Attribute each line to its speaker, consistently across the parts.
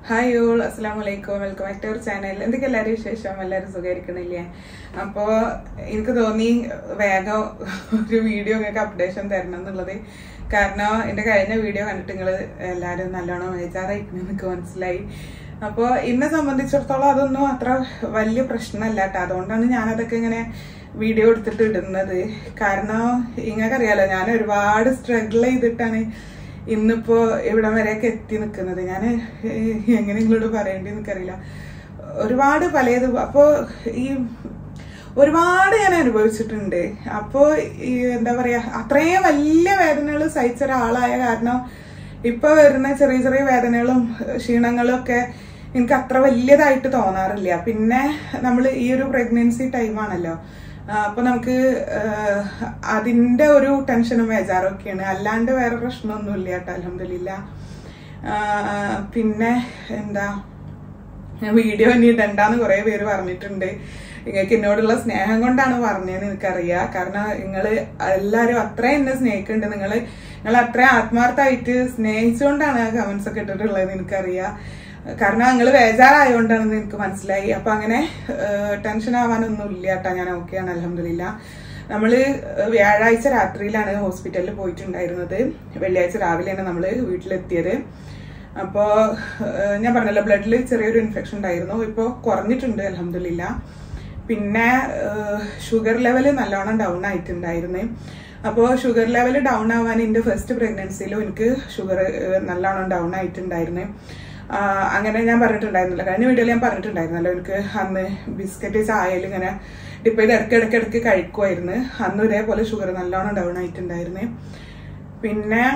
Speaker 1: Hi all, അസ്സലാമു അലൈക്കും. Welcome back to our channel. എന്തൊക്കെ എല്ലാവരും വിശേഷം? എല്ലാവരും സുഖമായിരിക്കണില്ലേ? അപ്പോൾ എനിക്ക് തോന്നി വേഗം ഒരു വീഡിയോ നിങ്ങൾക്ക് അപ്ഡേഷൻ തരണം എന്നുള്ളത്. കാരണം എൻ്റെ കഴിഞ്ഞ വീഡിയോ കണ്ടിട്ട് നിങ്ങൾ എല്ലാവരും നല്ലോണം ബേജാറായിരിക്കണം എനിക്ക് മനസ്സിലായി. അപ്പോൾ എന്നെ സംബന്ധിച്ചിടത്തോളം അതൊന്നും അത്ര വലിയ പ്രശ്നമല്ല കേട്ടോ. അതുകൊണ്ടാണ് ഞാനതൊക്കെ ഇങ്ങനെ വീഡിയോ എടുത്തിട്ട് ഇടുന്നത്. കാരണം നിങ്ങൾക്കറിയാലോ, ഞാൻ ഒരുപാട് സ്ട്രഗിൾ ചെയ്തിട്ടാണ് ഇന്നിപ്പോ ഇവിടം വരെയൊക്കെ എത്തി നിൽക്കുന്നത്. ഞാൻ എങ്ങനെ നിങ്ങളോട് പറയേണ്ടി എനിക്കറിയില്ല. ഒരുപാട് പലതും അപ്പോ ഈ ഒരുപാട് ഞാൻ അനുഭവിച്ചിട്ടുണ്ട്. അപ്പോ ഈ എന്താ പറയാ, അത്രയും വലിയ വേദനകൾ സഹിച്ച ഒരാളായ കാരണം ഇപ്പൊ വരുന്ന ചെറിയ ചെറിയ വേദനകളും ക്ഷീണങ്ങളും ഒക്കെ എനിക്ക് അത്ര വലിയതായിട്ട് തോന്നാറില്ല. പിന്നെ നമ്മൾ ഈ ഒരു പ്രഗ്നൻസി ടൈമാണല്ലോ, അപ്പൊ നമുക്ക് അതിന്റെ ഒരു ടെൻഷനും ബേജാറൊക്കെയാണ്. അല്ലാണ്ട് വേറെ പ്രശ്നമൊന്നുമില്ല കേട്ടോ, അൽഹംദുലില്ലാ. പിന്നെ എന്താ, വീഡിയോ ഇനി ഇടണ്ടാന്ന് കുറെ പേര് പറഞ്ഞിട്ടുണ്ട്. നിങ്ങൾക്ക് എന്നോടുള്ള സ്നേഹം കൊണ്ടാണ് പറഞ്ഞതെന്ന് എനിക്കറിയാം. കാരണം നിങ്ങൾ എല്ലാവരും അത്രയും എന്നെ സ്നേഹിക്കുന്നുണ്ട്. നിങ്ങൾ അത്രയും ആത്മാർത്ഥമായിട്ട് സ്നേഹിച്ചുകൊണ്ടാണ് ആ കമന്റ്സ് ഒക്കെ ഇട്ടിട്ടുള്ളത് എനിക്കറിയാം. കാരണം നിങ്ങൾ ബേജാറായോണ്ടാണെന്ന് എനിക്ക് മനസ്സിലായി. അപ്പൊ അങ്ങനെ ടെൻഷൻ ആവാനൊന്നും ഇല്ല കേട്ടോ, ഞാൻ ഓക്കെയാണ് അൽഹംദുലില്ലാ. നമ്മള് വ്യാഴാഴ്ച രാത്രിയിലാണ് ഹോസ്പിറ്റലിൽ പോയിട്ടുണ്ടായിരുന്നത്. വെള്ളിയാഴ്ച രാവിലെയാണ് നമ്മള് വീട്ടിലെത്തിയത്. അപ്പോ ഞാൻ പറഞ്ഞല്ലോ, ബ്ലഡിൽ ചെറിയൊരു ഇൻഫെക്ഷൻ ഉണ്ടായിരുന്നു. ഇപ്പൊ കുറഞ്ഞിട്ടുണ്ട് അൽഹംദുലില്ലാ. പിന്നെ ഷുഗർ ലെവൽ നല്ലോണം ഡൗൺ ആയിട്ടുണ്ടായിരുന്നു. അപ്പോൾ ഷുഗർ ലെവൽ ഡൗൺ ആവാൻ എൻ്റെ ഫസ്റ്റ് പ്രഗ്നൻസിയിലും എനിക്ക് ഷുഗർ നല്ലോണം ഡൗൺ ആയിട്ടുണ്ടായിരുന്നു. അങ്ങനെ ഞാൻ പറഞ്ഞിട്ടുണ്ടായിരുന്നല്ലോ, കഴിഞ്ഞ വീഡിയോയിൽ ഞാൻ പറഞ്ഞിട്ടുണ്ടായിരുന്നല്ലോ, എനിക്ക് അന്ന് ബിസ്ക്കറ്റ് ചായയിൽ ഇങ്ങനെ ഡിപ്പ് ചെയ്ത് ഇടയ്ക്കിടയ്ക്ക് കഴിക്കുമായിരുന്നു. അന്ന് ഇതേപോലെ ഷുഗർ നല്ലോണം ഡൗൺ ആയിട്ടുണ്ടായിരുന്നു. പിന്നെ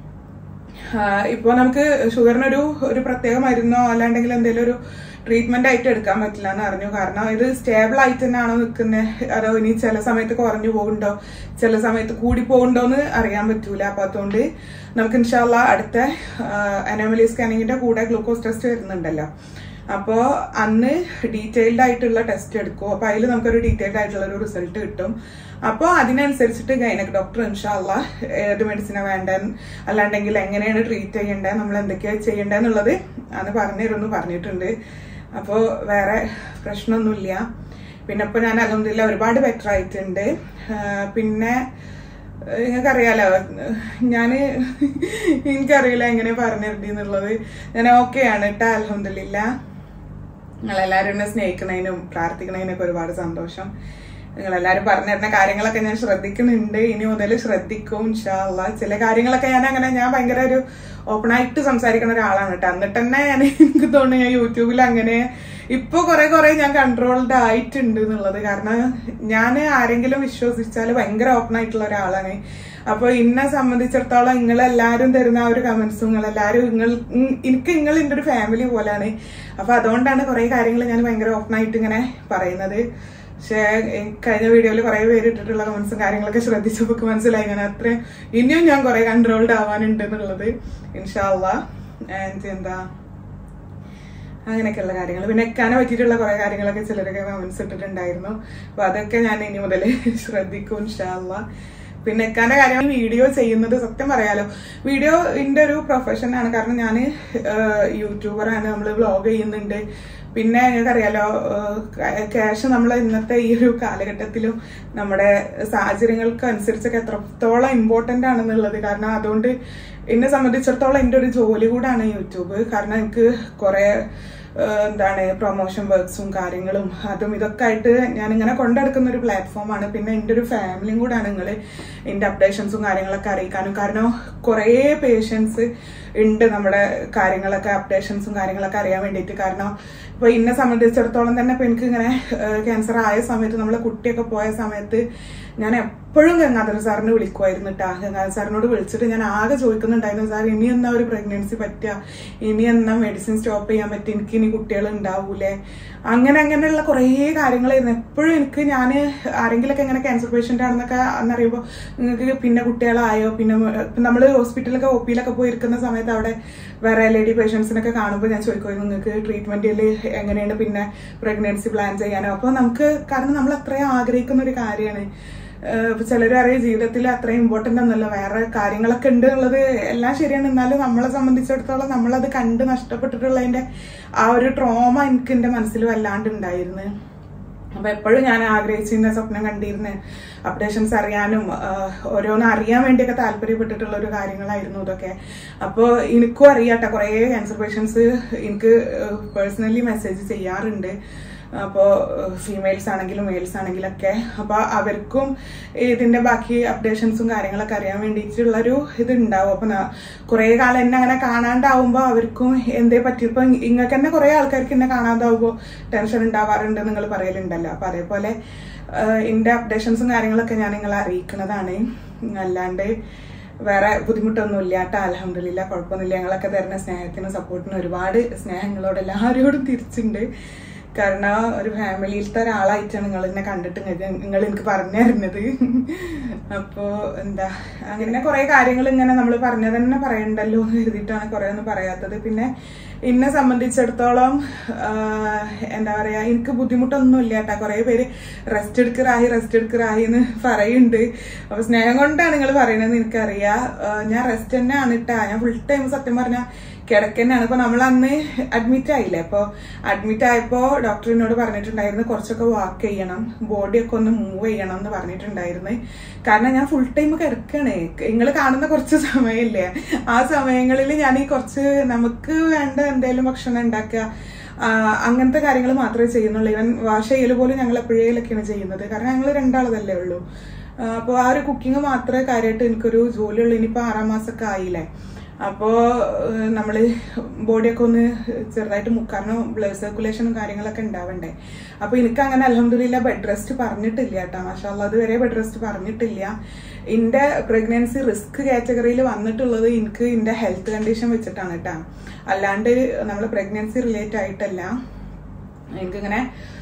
Speaker 1: ഇപ്പോൾ നമുക്ക് ഷുഗറിനൊരു പ്രത്യേക മരുന്നോ അല്ലാണ്ടെങ്കിൽ എന്തെങ്കിലും ഒരു ട്രീറ്റ്മെന്റ് ആയിട്ട് എടുക്കാൻ പറ്റില്ല എന്ന് അറിഞ്ഞു. കാരണം ഇത് സ്റ്റേബിൾ ആയിട്ട് തന്നെയാണോ നിൽക്കുന്നത്, അതോ ഇനി ചില സമയത്ത് കുറഞ്ഞു പോകുന്നുണ്ടോ, ചില സമയത്ത് കൂടി പോകുന്നുണ്ടോ എന്ന് അറിയാൻ പറ്റൂല. അപ്പൊ അതുകൊണ്ട് നമുക്ക് ഇൻഷാല്ലാ അടുത്ത അനോമലി സ്കാനിങ്ങിന്റെ കൂടെ ഗ്ലൂക്കോസ് ടെസ്റ്റ് വരുന്നുണ്ടല്ലോ, അപ്പോ അന്ന് ഡീറ്റെയിൽഡ് ആയിട്ടുള്ള ടെസ്റ്റ് എടുക്കും. അപ്പൊ അതിൽ നമുക്കൊരു ഡീറ്റെയിൽഡ് ആയിട്ടുള്ള ഒരു റിസൾട്ട് കിട്ടും. അപ്പോൾ അതിനനുസരിച്ചിട്ട് ഗൈനക് ഡോക്ടർ ഇൻഷാല്ലാ ഏത് മെഡിസിനാണ് വേണ്ടത്, അല്ലാണ്ടെങ്കിൽ എങ്ങനെയാണ് ട്രീറ്റ് ചെയ്യേണ്ടത്, നമ്മൾ എന്തൊക്കെയാണ് ചെയ്യേണ്ടതെന്നുള്ളത് അന്ന് പറഞ്ഞിരുന്നു പറഞ്ഞിട്ടുണ്ട്. അപ്പോൾ വേറെ പ്രശ്നമൊന്നുമില്ല. പിന്നെ ഇപ്പൊ ഞാൻ അൽഹംദുലില്ലാ ഒരുപാട് ബെറ്റർ ആയിട്ടുണ്ട്. പിന്നെ നിങ്ങൾക്കറിയാലോ, എനിക്കറിയില്ല എങ്ങനെ പറഞ്ഞിരുന്നുള്ളത്. ഞാൻ ഓക്കെയാണ് കേട്ടോ അൽഹംദുലില്ലാ. നിങ്ങളെല്ലാവരും എന്നെ സ്നേഹിക്കുന്നതിനും പ്രാർത്ഥിക്കുന്നതിനൊക്കെ ഒരുപാട് സന്തോഷം. നിങ്ങളെല്ലാവരും പറഞ്ഞിരുന്ന കാര്യങ്ങളൊക്കെ ഞാൻ ശ്രദ്ധിക്കുന്നുണ്ട്. ഇനി മുതൽ ശ്രദ്ധിക്കും ഇൻഷാ അള്ളാ. ചില കാര്യങ്ങളൊക്കെ ഞാൻ ഭയങ്കര ഒരു ഓപ്പണായിട്ട് സംസാരിക്കുന്ന ഒരാളാണ് കേട്ടോ. എന്നിട്ട് തന്നെ എനിക്ക് തോന്നുന്നു ഞാൻ യൂട്യൂബിൽ അങ്ങനെ ഇപ്പൊ കുറെ ഞാൻ കൺട്രോൾഡ് ആയിട്ടുണ്ട് എന്നുള്ളത്. കാരണം ഞാൻ ആരെങ്കിലും വിശ്വസിച്ചാൽ ഭയങ്കര ഓപ്പൺ ആയിട്ടുള്ള ഒരാളാണ്. അപ്പൊ എന്നെ സംബന്ധിച്ചിടത്തോളം നിങ്ങളെല്ലാരും തരുന്ന ആ ഒരു കമന്റ്സും എനിക്ക് നിങ്ങൾ എൻ്റെ ഒരു ഫാമിലി പോലാണ്. അപ്പൊ അതുകൊണ്ടാണ് കുറെ കാര്യങ്ങൾ ഞാൻ ഭയങ്കര ഓപ്പൺ ആയിട്ട് ഇങ്ങനെ പറയുന്നത്. പക്ഷെ കഴിഞ്ഞ വീഡിയോയിൽ കുറെ പേര് ഇട്ടിട്ടുള്ള കമന്റ്സും കാര്യങ്ങളൊക്കെ ശ്രദ്ധിച്ചപ്പോൾ മനസ്സിലായി ഞാൻ ഇനിയും ഞാൻ കുറെ കൺട്രോൾഡ് ആവാനുണ്ട് എന്നുള്ളത് ഇൻഷാ അള്ളാ. എന്താ അങ്ങനെയൊക്കെയുള്ള കാര്യങ്ങൾ. പിന്നെ എക്കാനെ പറ്റിയിട്ടുള്ള കുറെ കാര്യങ്ങളൊക്കെ ചിലരൊക്കെ കമന്റ്സ് ഇട്ടിട്ടുണ്ടായിരുന്നു. അപ്പൊ അതൊക്കെ ഞാൻ ഇനി മുതൽ ശ്രദ്ധിക്കും ഇൻഷാ അള്ളാ. പിന്നെ എക്കാന്റെ കാര്യം വീഡിയോ ചെയ്യുന്നത് സത്യം പറയാലോ, വീഡിയോന്റെ ഒരു പ്രൊഫഷനാണ്. കാരണം ഞാൻ യൂട്യൂബറാണ്, നമ്മൾ വ്ളോഗ് ചെയ്യുന്നുണ്ട്. പിന്നെ നിങ്ങൾക്കറിയാലോ, ക്യാഷ് നമ്മൾ ഇന്നത്തെ ഈ ഒരു കാലഘട്ടത്തിലും നമ്മുടെ സാഹചര്യങ്ങൾക്ക് അനുസരിച്ചൊക്കെ എത്രത്തോളം ഇമ്പോർട്ടന്റ് ആണെന്നുള്ളത്. കാരണം അതുകൊണ്ട് എന്നെ സംബന്ധിച്ചിടത്തോളം എൻ്റെ ഒരു ജോലി കൂടാണ് യൂട്യൂബ്. കാരണം എനിക്ക് കുറെ പ്രൊമോഷൻ വർക്ക്സും കാര്യങ്ങളും അതും ഇതൊക്കെ ആയിട്ട് ഞാനിങ്ങനെ കൊണ്ടെടുക്കുന്ന ഒരു പ്ലാറ്റ്ഫോമാണ്. പിന്നെ എൻ്റെ ഒരു ഫാമിലിയും കൂടാണ് നിങ്ങൾ എൻ്റെ അപ്ഡേഷൻസും കാര്യങ്ങളൊക്കെ അറിയിക്കാനും. കാരണം കുറേ പേഷ്യൻസ് ഉണ്ട് നമ്മുടെ കാര്യങ്ങളൊക്കെ അപ്ഡേഷൻസും കാര്യങ്ങളൊക്കെ അറിയാൻ വേണ്ടിയിട്ട്. കാരണം ഇപ്പൊ എന്നെ സംബന്ധിച്ചിടത്തോളം തന്നെ ഇപ്പൊ എനിക്ക് ഇങ്ങനെ ക്യാൻസർ ആയ സമയത്ത്, നമ്മളെ കുട്ടിയൊക്കെ പോയ സമയത്ത് ഞാൻ എപ്പോഴും ഗംഗാധര സാറിനെ വിളിക്കുമായിരുന്നു കേട്ടാ. ഗംഗാധര സാറിനോട് വിളിച്ചിട്ട് ഞാൻ ആകെ ചോദിക്കുന്നുണ്ടായിരുന്നു, സാർ ഇനി എന്നാ ഒരു പ്രഗ്നൻസി പറ്റുക, ഇനി എന്നാ മെഡിസിൻ സ്റ്റോപ്പ് ചെയ്യാൻ പറ്റുക, എനിക്ക് ഇനി കുട്ടികൾ ഉണ്ടാവൂലേ, അങ്ങനെയുള്ള കുറേ കാര്യങ്ങളായിരുന്നു എപ്പോഴും എനിക്ക്. ഞാൻ ആരെങ്കിലൊക്കെ ഇങ്ങനെ ക്യാൻസർ പേഷ്യന്റ് ആണെന്നൊക്കെ അന്നറിയുമ്പോൾ നിങ്ങൾക്ക് പിന്നെ കുട്ടികളായോ, പിന്നെ നമ്മൾ ഹോസ്പിറ്റലിലൊക്കെ ഒപ്പിയിലൊക്കെ പോയിരിക്കുന്ന സമയത്ത് അവിടെ വേറെ ലേഡി പേഷ്യൻസിനൊക്കെ കാണുമ്പോൾ ഞാൻ ചോദിക്കുമായിരുന്നു നിങ്ങൾക്ക് ട്രീറ്റ്മെന്റിൽ എങ്ങനെയാണ് പിന്നെ പ്രഗ്നൻസി പ്ലാൻ ചെയ്യാനോ. അപ്പോൾ കാരണം നമ്മൾ അത്രയും ആഗ്രഹിക്കുന്ന ഒരു കാര്യമാണ്. ചിലർ അറിയാം ജീവിതത്തിൽ അത്രയും ഇമ്പോർട്ടന്റ് ഒന്നുമല്ല, വേറെ കാര്യങ്ങളൊക്കെ ഉണ്ട് എന്നുള്ളത് എല്ലാം ശരിയാണ്. എന്നാലും നമ്മളെ സംബന്ധിച്ചിടത്തോളം നമ്മളത് കണ്ട് നഷ്ടപ്പെട്ടിട്ടുള്ളതിന്റെ ആ ഒരു ട്രോമ എനിക്ക് എന്റെ മനസ്സിൽ വല്ലാണ്ട് ഉണ്ടായിരുന്നു. അപ്പൊ എപ്പോഴും ഞാൻ ആഗ്രഹിച്ചിരുന്ന, സ്വപ്നം കണ്ടിരുന്ന അപ്ഡേഷൻസ് അറിയാനും ഓരോന്ന് അറിയാൻ വേണ്ടിയൊക്കെ താല്പര്യപ്പെട്ടിട്ടുള്ള ഒരു കാര്യങ്ങളായിരുന്നു ഇതൊക്കെ. അപ്പോൾ എനിക്കും അറിയാട്ടെ, കുറെ ക്യാൻസർ പേഷ്യൻസ് എനിക്ക് പേഴ്സണലി മെസ്സേജ് ചെയ്യാറുണ്ട്. അപ്പോൾ ഫീമെയിൽസ് ആണെങ്കിലും മെയിൽസ് ആണെങ്കിലൊക്കെ. അപ്പൊ അവർക്കും ഇതിന്റെ ബാക്കി അപ്ഡേഷൻസും കാര്യങ്ങളൊക്കെ അറിയാൻ വേണ്ടിയിട്ടുള്ളൊരു ഇതുണ്ടാവും. അപ്പൊ കുറെ കാലം എന്നെ അങ്ങനെ കാണാണ്ടാവുമ്പോ അവർക്കും എന്തേ പറ്റി, ഇപ്പൊ ഇങ്ങൾക്ക് തന്നെ കുറെ ആൾക്കാർക്ക് എന്നെ കാണാതാവുമ്പോ ടെൻഷൻ ഉണ്ടാവാറുണ്ട് നിങ്ങൾ പറയലുണ്ടല്ലോ. അപ്പൊ അതേപോലെ എന്റെ അപ്ഡേഷൻസും കാര്യങ്ങളൊക്കെ ഞാൻ നിങ്ങളെ അറിയിക്കുന്നതാണ്. അല്ലാണ്ട് വേറെ ബുദ്ധിമുട്ടൊന്നുമില്ല കേട്ടോ. അൽഹംദുലില്ലാ, കുഴപ്പമൊന്നുമില്ല. ഞങ്ങളൊക്കെ തരുന്ന സ്നേഹത്തിനും സപ്പോർട്ടിനും ഒരുപാട് സ്നേഹങ്ങളോട് എല്ലാവരോടും തിരിച്ചുണ്ട്. കാരണം ഒരു ഫാമിലിയിലത്തെ ഒരാളായിട്ടാണ് നിങ്ങൾ എന്നെ കണ്ടിട്ട് നിങ്ങൾ എനിക്ക് പറഞ്ഞു തരുന്നത്. അപ്പോ എന്താ അങ്ങനെ കുറെ കാര്യങ്ങൾ ഇങ്ങനെ നമ്മൾ പറഞ്ഞത് തന്നെ പറയണ്ടല്ലോ എന്ന് കരുതിയിട്ടാണ് കുറെ ഒന്നും പറയാത്തത്. പിന്നെ എന്നെ സംബന്ധിച്ചിടത്തോളം എന്താ പറയാ, എനിക്ക് ബുദ്ധിമുട്ടൊന്നുമില്ല കേട്ടോ. കുറെ പേര് റെസ്റ്റ് എടുക്കറായി എന്ന് പറയുന്നുണ്ട്. അപ്പൊ സ്നേഹം കൊണ്ടാണ് നിങ്ങൾ പറയുന്നത് എനിക്കറിയാം. ഞാൻ റെസ്റ്റ് തന്നെയാണ് കേട്ടാ. ഞാൻ ഫുൾ ടൈം സത്യം പറഞ്ഞാൽ കിടക്കന്നെയാണ്. ഇപ്പൊ നമ്മൾ അന്ന് അഡ്മിറ്റ് ആയില്ലേ, അപ്പൊ അഡ്മിറ്റ് ആയപ്പോ ഡോക്ടർ എന്നോട് പറഞ്ഞിട്ടുണ്ടായിരുന്നു കുറച്ചൊക്കെ വാക്ക് ചെയ്യണം, ബോഡിയൊക്കെ ഒന്ന് മൂവ് ചെയ്യണം എന്ന് പറഞ്ഞിട്ടുണ്ടായിരുന്നു. കാരണം ഞാൻ ഫുൾ ടൈം കിടക്കണേ. നിങ്ങൾ കാണുന്ന കുറച്ച് സമയമില്ലേ, ആ സമയങ്ങളിൽ ഞാൻ ഈ കുറച്ച് നമുക്ക് വേണ്ട എന്തെങ്കിലും ഭക്ഷണം ഉണ്ടാക്കുക, അങ്ങനത്തെ കാര്യങ്ങൾ മാത്രമേ ചെയ്യുന്നുള്ളൂ. ഈവൻ വാഷ് ചെയ്യൽ പോലും ഞങ്ങൾ എപ്പോഴേലൊക്കെയാണ് ചെയ്യുന്നത്. കാരണം ഞങ്ങൾ രണ്ടാളതല്ലേ ഉള്ളൂ. അപ്പോൾ ആ ഒരു കുക്കിംഗ് മാത്രമേ കാര്യമായിട്ട് എനിക്കൊരു ജോലിയുള്ളൂ. ഇനിയിപ്പോൾ 6 മാസമൊക്കെ ആയില്ലേ. അപ്പോ നമ്മള് ബോഡിയൊക്കെ ഒന്ന് ചെറുതായിട്ട് കാരണം ബ്ലഡ് സർക്കുലേഷനും കാര്യങ്ങളൊക്കെ ഉണ്ടാവണ്ടേ. അപ്പൊ എനിക്ക് അങ്ങനെ അൽഹംദുലില്ലാ ബെഡ് റെസ്റ്റ് പറഞ്ഞിട്ടില്ല കേട്ടോ. മാഷാഅല്ലാഹ് അതുവരെ ബെഡ് റെസ്റ്റ് പറഞ്ഞിട്ടില്ല. എന്റെ പ്രഗ്നൻസി റിസ്ക് കാറ്റഗറിയിൽ വന്നിട്ടുള്ളത് എനിക്ക് എന്റെ ഹെൽത്ത് കണ്ടീഷൻ വെച്ചിട്ടാണ് കേട്ടോ. അല്ലാണ്ട് നമ്മള് പ്രഗ്നൻസി റിലേറ്റ് ആയിട്ടല്ല. എനിക്കിങ്ങനെ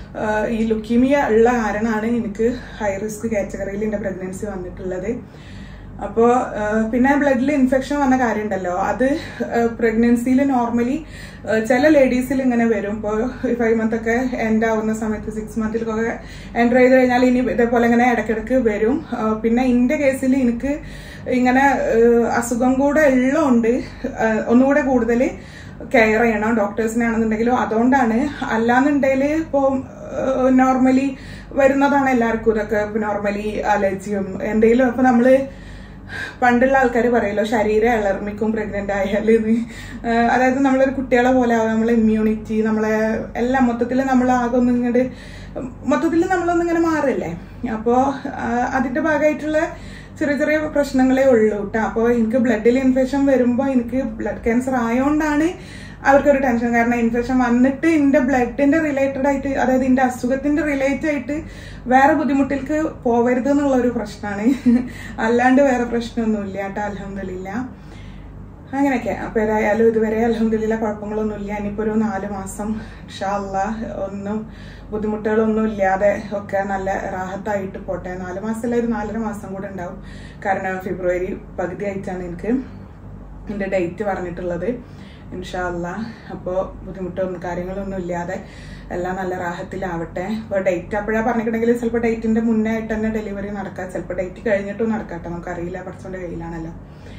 Speaker 1: ഈ ലുക്കീമിയ ഉള്ള കാരണമാണ് എനിക്ക് ഹൈ റിസ്ക് കാറ്റഗറിയിൽ എന്റെ പ്രഗ്നൻസി വന്നിട്ടുള്ളത്. അപ്പോ പിന്നെ ബ്ലഡിൽ ഇൻഫെക്ഷൻ വന്ന കാര്യം ഉണ്ടല്ലോ, അത് പ്രഗ്നൻസിയിൽ നോർമലി ചില ലേഡീസിൽ ഇങ്ങനെ വരും. ഇപ്പോൾ 5 മന്ത് ഒക്കെ എൻഡ് ആവുന്ന സമയത്ത് 6 മന്തിലൊക്കെ എൻ്റർ ചെയ്ത് കഴിഞ്ഞാൽ ഇനി ഇതേപോലെ ഇങ്ങനെ ഇടയ്ക്കിടയ്ക്ക് വരും. പിന്നെ എന്റെ കേസിൽ എനിക്ക് ഇങ്ങനെ അസുഖം കൂടെ ഉള്ളതുകൊണ്ട് ഒന്നുകൂടെ കൂടുതൽ കെയർ ചെയ്യണം ഡോക്ടേഴ്സിനാണെന്നുണ്ടെങ്കിലും. അതുകൊണ്ടാണ്. അല്ലാന്നുണ്ടെങ്കിൽ ഇപ്പോൾ നോർമലി വരുന്നതാണ് എല്ലാവർക്കും ഇതൊക്കെ. നോർമലി അലർജിയും എന്തെങ്കിലും. അപ്പൊ നമ്മള് പണ്ടുള്ള ആൾക്കാർ പറയല്ലോ ശരീരം ഇളർമിക്കും പ്രഗ്നന്റ് ആയാല്. അതായത് നമ്മളൊരു കുട്ടികളെ പോലെ ആവും. നമ്മളെ ഇമ്മ്യൂണിറ്റി, നമ്മളെ എല്ലാം മൊത്തത്തിൽ നമ്മൾ ആകെ ഒന്നും ഇങ്ങോട്ട് മൊത്തത്തിൽ നമ്മളൊന്നിങ്ങനെ മാറില്ലേ. അപ്പോ അതിന്റെ ഭാഗമായിട്ടുള്ള ചെറിയ ചെറിയ പ്രശ്നങ്ങളേ ഉള്ളൂ കേട്ടോ. അപ്പോൾ എനിക്ക് ബ്ലഡിൽ ഇൻഫെക്ഷൻ വരുമ്പോൾ എനിക്ക് ബ്ലഡ് ക്യാൻസർ ആയതുകൊണ്ടാണ് അവർക്കൊരു ടെൻഷൻ. കാരണം ഇൻഫെക്ഷൻ വന്നിട്ട് എന്റെ ബ്ലഡിന്റെ റിലേറ്റഡ് ആയിട്ട്, അതായത് എന്റെ അസുഖത്തിന്റെ റിലേറ്റ് ആയിട്ട് വേറെ ബുദ്ധിമുട്ടിലേക്ക് പോവരുത് എന്നുള്ള ഒരു പ്രശ്നമാണ്. അല്ലാണ്ട് വേറെ പ്രശ്നമൊന്നുമില്ല കേട്ടോ. അൽഹംദുലില്ലാ അങ്ങനെയൊക്കെ. അപ്പൊ ഏതായാലും ഇതുവരെ അൽഹംദുലില്ലാ കുഴപ്പങ്ങളൊന്നുമില്ല. ഇനിയിപ്പോ ഒരു 4 മാസം ഇൻഷാ അല്ലാഹ് ഒന്നും ബുദ്ധിമുട്ടുകളൊന്നും ഇല്ലാതെ ഒക്കെ നല്ല റാഹത്തായിട്ട് പോട്ടെ. 4 മാസമല്ല, ഒരു 4.5 മാസം കൂടെ ഉണ്ടാവും. കാരണം ഫെബ്രുവരി പകുതി ആയിട്ടാണ് എനിക്ക് എന്റെ ഡേറ്റ് പറഞ്ഞിട്ടുള്ളത് ഇൻഷാ അല്ലാഹ്. അപ്പോൾ ബുദ്ധിമുട്ടൊന്നും കാര്യങ്ങളൊന്നും ഇല്ലാതെ എല്ലാം നല്ല റാഹത്തിലാവട്ടെ. ഇപ്പോൾ ഡേറ്റ് അപ്പോഴാണ് പറഞ്ഞിട്ടുണ്ടെങ്കിൽ ചിലപ്പോൾ ഡേറ്റിന്റെ മുന്നേ ആയിട്ട് തന്നെ ഡെലിവറി നടക്കാം, ചിലപ്പോൾ ഡേറ്റ് കഴിഞ്ഞിട്ടും നടക്കാട്ടെ, നമുക്കറിയില്ല, പഠിച്ചോന്റെ കയ്യിലാണല്ലോ.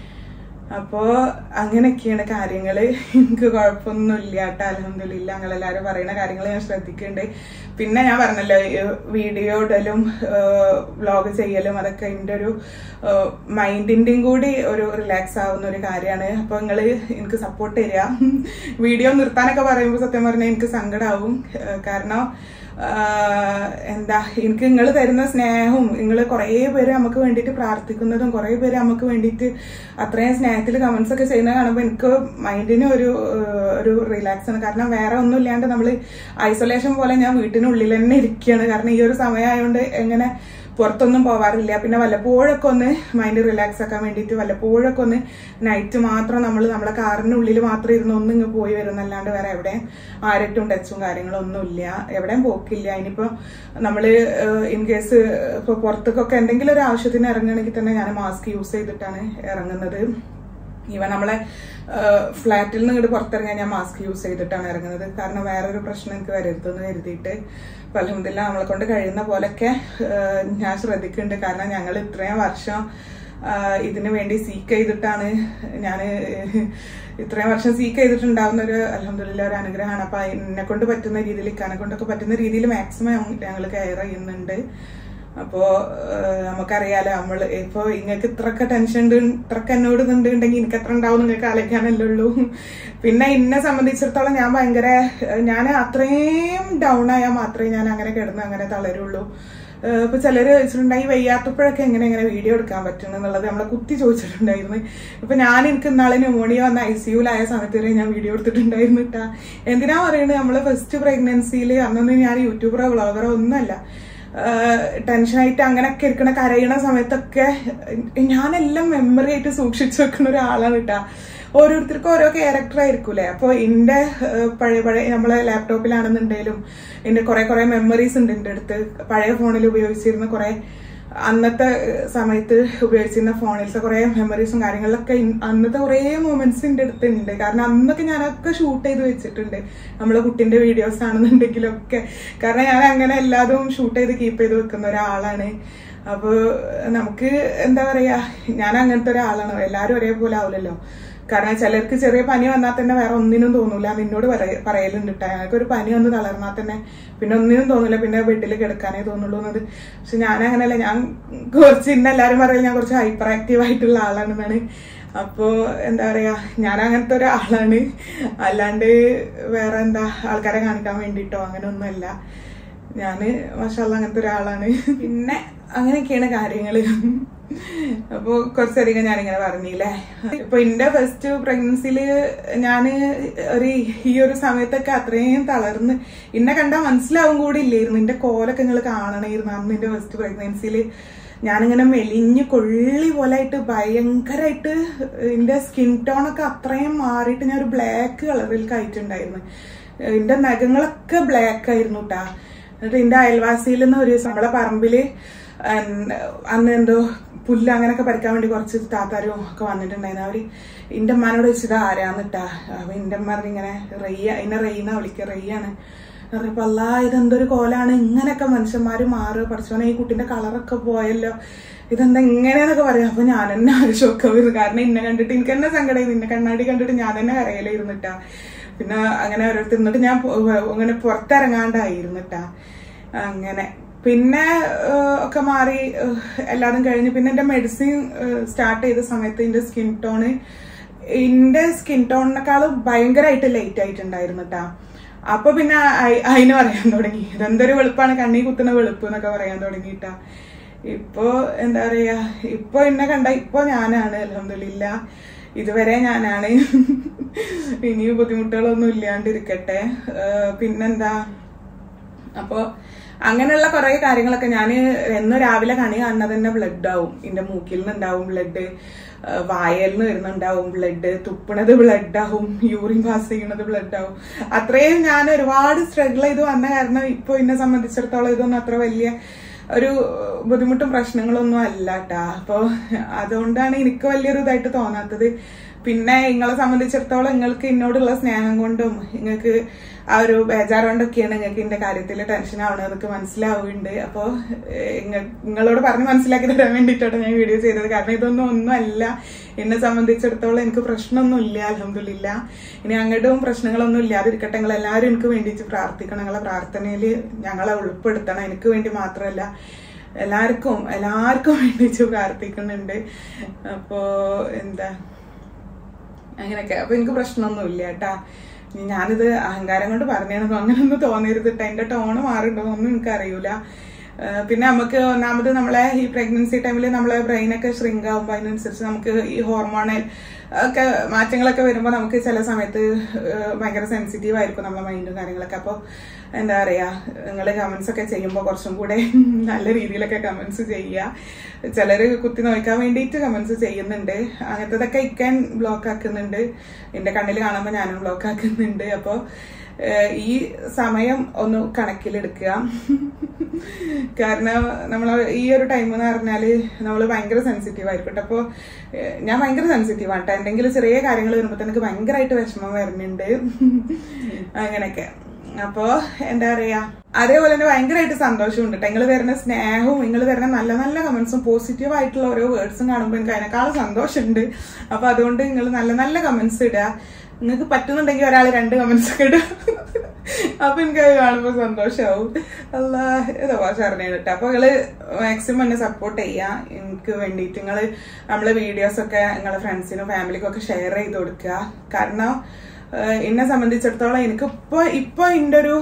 Speaker 1: അപ്പോ അങ്ങനെയൊക്കെയാണ് കാര്യങ്ങള്. എനിക്ക് കുഴപ്പമൊന്നുമില്ല കേട്ടോ. അൽഹംദുലില്ലാ. ഞങ്ങളെല്ലാരും പറയുന്ന കാര്യങ്ങൾ ഞാൻ ശ്രദ്ധിക്കുന്നുണ്ട്. പിന്നെ ഞാൻ പറഞ്ഞല്ലോ വീഡിയോ ഇടലും വ്ലോഗ് ചെയ്യലും അതൊക്കെ എൻ്റെ ഒരു മൈൻഡിന്റെയും കൂടി ഒരു റിലാക്സ് ആവുന്ന ഒരു കാര്യമാണ്. അപ്പൊ നിങ്ങള് എനിക്ക് സപ്പോർട്ട് തരിക. വീഡിയോ നിർത്താനൊക്കെ പറയുമ്പോൾ സത്യം പറഞ്ഞാൽ എനിക്ക് സങ്കടമാവും. കാരണം എന്താ, എനിക്ക് നിങ്ങൾ തരുന്ന സ്നേഹവും, നിങ്ങൾ കുറെ പേര് നമുക്ക് വേണ്ടിയിട്ട് പ്രാർത്ഥിക്കുന്നതും, കുറെ പേര് നമുക്ക് വേണ്ടിയിട്ട് അത്രയും സ്നേഹത്തിൽ കമന്റ്സ് ഒക്കെ ചെയ്യുന്നത് കാണുമ്പോൾ എനിക്ക് മൈൻഡിന് ഒരു റിലാക്സ് ആണ്. കാരണം വേറെ ഒന്നും ഇല്ലാണ്ട് നമ്മള് ഐസൊലേഷൻ പോലെ ഞാൻ വീട്ടിനുള്ളിൽ തന്നെ ഇരിക്കുകയാണ്. കാരണം ഈ ഒരു സമയമായതുകൊണ്ട് എങ്ങനെ പുറത്തൊന്നും പോവാറില്ല. പിന്നെ വല്ലപ്പോഴൊക്കെ ഒന്ന് മൈൻഡ് റിലാക്സ് ആക്കാൻ വേണ്ടിയിട്ട് വല്ലപ്പോഴൊക്കെ ഒന്ന് നൈറ്റ് മാത്രം നമ്മളെ കാറിനുള്ളിൽ മാത്രം ഇരുന്ന് ഒന്ന് ഇങ്ങ് പോയി വരുന്നല്ലാണ്ട് വേറെ എവിടെയും ആരറ്റും ടച്ചും കാര്യങ്ങളൊന്നും ഇല്ല, എവിടെയും പോക്കില്ല. ഇനിയിപ്പോ നമ്മള് ഇൻ കേസ് ഇപ്പൊ പുറത്തേക്കൊക്കെ എന്തെങ്കിലും ഒരു ആവശ്യത്തിന് ഇറങ്ങുകയാണെങ്കിൽ തന്നെ ഞാൻ മാസ്ക് യൂസ് ചെയ്തിട്ടാണ് ഇറങ്ങുന്നത്. ഈവൻ നമ്മളെ ഫ്ലാറ്റിൽ നിന്ന് ഇങ്ങോട്ട് പുറത്തിറങ്ങാൻ ഞാൻ മാസ്ക് യൂസ് ചെയ്തിട്ടാണ് ഇറങ്ങുന്നത്. കാരണം വേറൊരു പ്രശ്നം എനിക്ക് വരരുതെന്ന് കരുതിയിട്ട്. അപ്പം അൽഹംദുലില്ലാ നമ്മളെ കൊണ്ട് കഴിയുന്ന പോലൊക്കെ ഞാൻ ശ്രദ്ധിക്കുന്നുണ്ട്. കാരണം ഞങ്ങൾ ഇത്രയും വർഷം ഇതിനു വേണ്ടി സീക്ക് ചെയ്തിട്ടാണ്, ഞാൻ ഇത്രയും വർഷം സീക്ക് ചെയ്തിട്ടുണ്ടാവുന്ന ഒരു അൽഹംദുലില്ലാ ഒരു അനുഗ്രഹമാണ്. അപ്പം എന്നെ കൊണ്ട് പറ്റുന്ന രീതിയിൽ, ഇക്കാനെ കൊണ്ടൊക്കെ പറ്റുന്ന രീതിയിൽ മാക്സിമം ഞങ്ങൾ കെയർ ചെയ്യുന്നുണ്ട്. അപ്പോ നമുക്കറിയാലോ, നമ്മള് ഇപ്പൊ ഇങ്ങക്ക് ഇത്രയൊക്കെ ടെൻഷൻ ഉണ്ട്, ഇത്രയൊക്കെ എന്നോട് ഇതുണ്ടെങ്കിൽ എനിക്ക് എത്ര ഉണ്ടാവും നിങ്ങൾക്ക് ആലോചിക്കാനല്ലേ ഉള്ളൂ. പിന്നെ എന്നെ സംബന്ധിച്ചിടത്തോളം ഞാൻ അത്രയും ഡൗൺ ആയാൽ മാത്രമേ ഞാൻ അങ്ങനെ കിടന്ന് അങ്ങനെ തളരുള്ളൂ. ഇപ്പൊ ചിലര് ചോദിച്ചിട്ടുണ്ടായി വയ്യാത്തപ്പോഴൊക്കെ എങ്ങനെ വീഡിയോ എടുക്കാൻ പറ്റുന്നു എന്നുള്ളത് നമ്മളെ കുത്തി ചോദിച്ചിട്ടുണ്ടായിരുന്നു. ഇപ്പൊ എനിക്ക് ഇന്നാളെ ന്യൂമോണിയ വന്ന ICUലായ സമയത്ത് വരെ ഞാൻ വീഡിയോ എടുത്തിട്ടുണ്ടായിരുന്നു കേട്ടാ. എന്തിനാ പറയുന്നത്, നമ്മള് ഫസ്റ്റ് പ്രഗ്നൻസിയിൽ അന്നൊന്നും ഞാൻ യൂട്യൂബറോ വ്ളോഗറോ ഒന്നുമല്ല. ടെൻഷനായിട്ട് അങ്ങനെയൊക്കെ ഇരിക്കണ കരയണ സമയത്തൊക്കെ ഞാനെല്ലാം മെമ്മറി ആയിട്ട് സൂക്ഷിച്ചു വെക്കുന്ന ഒരാളാണ് കേട്ടാ. ഓരോരുത്തർക്കും ഓരോ ക്യാരക്ടർ ആയിരിക്കൂലേ. അപ്പൊ എന്റെ പഴയ നമ്മളെ ലാപ്ടോപ്പിലാണെന്നുണ്ടെങ്കിലും എന്റെ കുറെ മെമ്മറീസ് ഉണ്ട് എന്റെ അടുത്ത്. പഴയ ഫോണിൽ ഉപയോഗിച്ചിരുന്ന അന്നത്തെ സമയത്ത് ഉപയോഗിച്ചിരുന്ന ഫോണിലത്തെ കുറെ മെമ്മറീസും കാര്യങ്ങളിലൊക്കെ അന്നത്തെ കുറെ മൊമെന്റ്സ് എന്റെ അടുത്ത് ഉണ്ട്. കാരണം അന്നൊക്കെ ഞാനൊക്കെ ഷൂട്ട് ചെയ്ത് വെച്ചിട്ടുണ്ട്, നമ്മളെ കുട്ടിന്റെ വീഡിയോസ് ആണെന്നുണ്ടെങ്കിലൊക്കെ. കാരണം ഞാൻ അങ്ങനെ എല്ലാതും ഷൂട്ട് ചെയ്ത് കീപ്പ് ചെയ്ത് വെക്കുന്ന ഒരാളാണ്. അപ്പൊ നമുക്ക് എന്താ പറയാ, ഞാൻ അങ്ങനത്തെ ഒരാളാണ്. എല്ലാരും ഒരേപോലെ ആവില്ലല്ലോ. കാരണം ചിലർക്ക് ചെറിയ പനി വന്നാൽ തന്നെ വേറെ ഒന്നിനും തോന്നൂല. നിന്നോട് പറയലുണ്ട് കേട്ടോ, ഞങ്ങൾക്കൊരു പനി വന്ന് തളർന്നാൽ തന്നെ പിന്നെ ഒന്നിനും തോന്നില്ല, പിന്നെ ബെഡിൽ കിടക്കാനേ തോന്നുള്ളൂ എന്നത്. പക്ഷെ ഞാൻ അങ്ങനെയല്ല, ഞാൻ എല്ലാരും പറയും ഞാൻ കുറച്ച് ഹൈപ്പർ ആക്റ്റീവ് ആയിട്ടുള്ള ആളാണെന്നാണ്. അപ്പോ എന്താ പറയാ, ഞാൻ അങ്ങനത്തെ ഒരാളാണ്. അല്ലാണ്ട് വേറെ എന്താ ആൾക്കാരെ കാണിക്കാൻ വേണ്ടിട്ടോ അങ്ങനെ ഒന്നുമല്ല. ഞാന് മാഷാഅല്ലാഹ് അങ്ങനത്തെ ഒരാളാണ്. പിന്നെ അങ്ങനെയൊക്കെയാണ് കാര്യങ്ങള്. അപ്പൊ കുറച്ചധികം ഞാനിങ്ങനെ പറഞ്ഞില്ലേ. ഇപ്പൊ എന്റെ ഫസ്റ്റ് പ്രഗ്നൻസിയില് ഞാന് ഈ ഒരു സമയത്തൊക്കെ അത്രയും തളർന്ന് എന്നെ കണ്ടാൽ മനസ്സിലാവും കൂടി ഇല്ലായിരുന്നു. എന്റെ കോലൊക്കെ നിങ്ങൾ കാണണമായിരുന്നു അന്ന് എന്റെ ഫസ്റ്റ് പ്രഗ്നൻസിയില്. ഞാനിങ്ങനെ മെലിഞ്ഞ് കൊള്ളി പോലെ ആയിട്ട് ഭയങ്കരമായിട്ട് എന്റെ സ്കിൻ ടോണൊക്കെ അത്രയും മാറിയിട്ട് ഞാൻ ഒരു ബ്ലാക്ക് കളറിൽ ആയിട്ടുണ്ടായിരുന്നു. എന്റെ നഖങ്ങളൊക്കെ ബ്ലാക്ക് ആയിരുന്നു കേട്ടാ. എന്നിട്ട് എന്റെ അയൽവാസിയിൽ നിന്ന് ഒരു നമ്മളെ പറമ്പില് അന്ന് എന്തോ പുല്ല് അങ്ങനെയൊക്കെ പറിക്കാൻ വേണ്ടി കുറച്ച് താത്താരും ഒക്കെ വന്നിട്ടുണ്ടായിരുന്നു. അവര് എന്റെ അമ്മാനോട് വെച്ചത് ആരാന്നിട്ടാ. അപ്പൊ എന്റെ അമ്മ ഇങ്ങനെ എന്നെ റെയ്യെന്നാ വിളിക്കുക, റെയ്യാണ്. പറഞ്ഞപ്പോ അല്ലാ ഇതെന്തൊരു കോലാണ്, ഇങ്ങനെയൊക്കെ മനുഷ്യന്മാര് മാറുക, പഠിച്ചോനെ ഈ കുട്ടിന്റെ കളറൊക്കെ പോയല്ലോ, ഇതെന്താ ഇങ്ങനെയെന്നൊക്കെ പറയാം. അപ്പൊ ഞാൻ തന്നെ ഷോക്കായിരുന്നു. കാരണം എന്നെ കണ്ടിട്ട് എനിക്ക് തന്നെ സങ്കടമായി. നിന്നെ കണ്ണാടി കണ്ടിട്ട് ഞാൻ തന്നെ കരയിലായിരുന്നിട്ടാ. പിന്നെ അങ്ങനെ ഓരോരുത്തർ നിന്നിട്ട് ഞാൻ അങ്ങനെ പുറത്തിറങ്ങാണ്ടായിരുന്നിട്ടാ. അങ്ങനെ പിന്നെ ഒക്കെ മാറി എല്ലാതും കഴിഞ്ഞ് പിന്നെ എന്റെ മെഡിസിൻ സ്റ്റാർട്ട് ചെയ്ത സമയത്ത് എന്റെ സ്കിൻ ടോണിനെക്കാളും ഭയങ്കരമായിട്ട് ലേറ്റ് ആയിട്ടുണ്ടായിരുന്നു കേട്ടാ. അപ്പൊ പിന്നെ അതിന് പറയാൻ തുടങ്ങി, ഇതെന്തൊരു വെളുപ്പാണ്, കണ്ണി കുത്തുന്ന വെളുപ്പ് എന്നൊക്കെ പറയാൻ തുടങ്ങിട്ടാ. ഇപ്പൊ എന്താ പറയാ, ഇപ്പൊ എന്നെ കണ്ട ഇപ്പൊ ഞാനാണ് അൽഹംദുലില്ലാ. ഇതുവരെ ഞാനാണ്. ഇനി ബുദ്ധിമുട്ടുകളൊന്നും ഇല്ലാണ്ടിരിക്കട്ടെ. പിന്നെന്താ, അപ്പൊ അങ്ങനെയുള്ള കുറെ കാര്യങ്ങളൊക്കെ ഞാന് എന്ന് രാവിലെ കണി കാണുന്നത് തന്നെ ബ്ലഡ് ആവും. എന്റെ മൂക്കിൽ നിന്നുണ്ടാവും ബ്ലഡ്, വായയിൽ നിന്ന് വരുന്നുണ്ടാവും ബ്ലഡ്, തുപ്പണത് ബ്ലഡ് ആവും, യൂറിൻ പാസ് ചെയ്യണത് ബ്ലഡ് ആവും. അത്രയും ഞാൻ ഒരുപാട് സ്ട്രഗിൾ ചെയ്ത് വന്ന കാരണം ഇപ്പൊ എന്നെ സംബന്ധിച്ചിടത്തോളം ഇതൊന്നും അത്ര വലിയ ഒരു ബുദ്ധിമുട്ടും പ്രശ്നങ്ങളൊന്നും അല്ല കേട്ടാ. അപ്പൊ അതുകൊണ്ടാണ് എനിക്ക് വലിയൊരു ഇതായിട്ട് തോന്നാത്തത്. പിന്നെ നിങ്ങളെ സംബന്ധിച്ചിടത്തോളം നിങ്ങൾക്ക് എന്നോടുള്ള സ്നേഹം കൊണ്ടും നിങ്ങൾക്ക് ആ ഒരു ബേജാറ് കൊണ്ടൊക്കെയാണ് നിങ്ങൾക്ക് എന്റെ കാര്യത്തിൽ ടെൻഷൻ ആവണതൊക്കെ മനസ്സിലാവുന്നുണ്ട്. അപ്പൊ നിങ്ങളോട് പറഞ്ഞ് മനസ്സിലാക്കി തരാൻ വേണ്ടിയിട്ടാണ് ഞാൻ വീഡിയോ ചെയ്തത്. കാരണം ഇതൊന്നും ഒന്നുമല്ല, എന്നെ സംബന്ധിച്ചിടത്തോളം എനിക്ക് പ്രശ്നമൊന്നും ഇല്ല അൽഹംദുലില്ലാ. ഇനി അങ്ങോട്ടും പ്രശ്നങ്ങളൊന്നും ഇല്ലാതിരിക്കട്ടെ. നിങ്ങൾ എല്ലാവരും എനിക്ക് വേണ്ടിയിട്ട് പ്രാർത്ഥിക്കണം. നിങ്ങളെ പ്രാർത്ഥനയിൽ ഞങ്ങളെ ഉൾപ്പെടുത്തണം. എനിക്ക് വേണ്ടി മാത്രമല്ല, എല്ലാവർക്കും വേണ്ടിയിട്ട് പ്രാർത്ഥിക്കുന്നുണ്ട്. അപ്പോ എന്താ അങ്ങനെയൊക്കെ. അപ്പൊ എനിക്ക് പ്രശ്നമൊന്നും ഇല്ല കേട്ടാ. ഞാനിത് അഹങ്കാരം കൊണ്ട് പറഞ്ഞാണെന്നോ അങ്ങനെയൊന്നും തോന്നരുത് കേട്ടോ. എന്റെ ടോണ് മാറിയിട്ടുണ്ടോന്നും എനിക്കറിയൂല. പിന്നെ നമുക്ക് ഒന്നാമത് നമ്മളെ ഈ പ്രഗ്നൻസി ടൈമിൽ നമ്മളെ ബ്രെയിനൊക്കെ ഷ്രിങ്ക് ആകുമ്പോൾ അതിനനുസരിച്ച് നമുക്ക് ഈ ഹോർമോണൽ ഒക്കെ മാറ്റങ്ങളൊക്കെ വരുമ്പോൾ നമുക്ക് ചില സമയത്ത് ഭയങ്കര സെൻസിറ്റീവ് ആയിരിക്കും നമ്മളെ മൈൻഡും കാര്യങ്ങളൊക്കെ. അപ്പോൾ എന്താ പറയാ, നിങ്ങൾ കമന്റ്സ് ഒക്കെ ചെയ്യുമ്പോൾ കുറച്ചും കൂടെ നല്ല രീതിയിലൊക്കെ കമന്റ്സ് ചെയ്യുക. ചിലര് കുത്തി നോക്കാൻ വേണ്ടിയിട്ട് കമന്റ്സ് ചെയ്യുന്നുണ്ട്. അങ്ങനത്തതൊക്കെ ഇക്കാൻ ബ്ലോക്ക് ആക്കുന്നുണ്ട്. എന്റെ കണ്ണിൽ കാണുമ്പോൾ ഞാനും ബ്ലോക്ക് ആക്കുന്നുണ്ട്. അപ്പോൾ ഈ സമയം ഒന്ന് കണക്കിലെടുക്കുക. കാരണം നമ്മൾ ഈ ഒരു ടൈം എന്ന് പറഞ്ഞാല് നമ്മൾ ഭയങ്കര സെൻസിറ്റീവ് ആയിരിക്കും. അപ്പൊ ഞാൻ ഭയങ്കര സെൻസിറ്റീവ് ആട്ടോ. എന്തെങ്കിലും ചെറിയ കാര്യങ്ങൾ വരുമ്പോ എനിക്ക് ഭയങ്കരമായിട്ട് വിഷമം വരുന്നുണ്ട്. അങ്ങനെയൊക്കെ. അപ്പൊ എന്താ പറയാ, അതേപോലെ തന്നെ ഭയങ്കരമായിട്ട് സന്തോഷമുണ്ട്. നിങ്ങൾ തരുന്ന സ്നേഹവും നിങ്ങൾ തരുന്ന നല്ല നല്ല കമന്റ്സും പോസിറ്റീവ് ആയിട്ടുള്ള ഓരോ വേർഡ്സും കാണുമ്പോൾ എനിക്ക് അതിനേക്കാളും സന്തോഷമുണ്ട്. അപ്പൊ അതുകൊണ്ട് നിങ്ങൾ നല്ല നല്ല കമന്റ്സ് ഇടുക. നിങ്ങൾക്ക് പറ്റുന്നുണ്ടെങ്കിൽ ഒരാൾ 2 കമന്റ്സ് ഒക്കെ ഇടുക. അപ്പൊ എനിക്ക് അത് കാണുമ്പോ സന്തോഷമാവും. പറഞ്ഞിട്ട് അപ്പൊ നിങ്ങള് മാക്സിമം എന്നെ സപ്പോർട്ട് ചെയ്യാം. എനിക്ക് വേണ്ടിയിട്ട് നിങ്ങള് നമ്മളെ വീഡിയോസ് ഒക്കെ നിങ്ങളെ ഫ്രണ്ട്സിനും ഫാമിലിക്കും ഒക്കെ ഷെയർ ചെയ്ത് കൊടുക്കുക. കാരണം എന്നെ സംബന്ധിച്ചിടത്തോളം എനിക്ക് ഇപ്പൊ എന്റെ ഒരു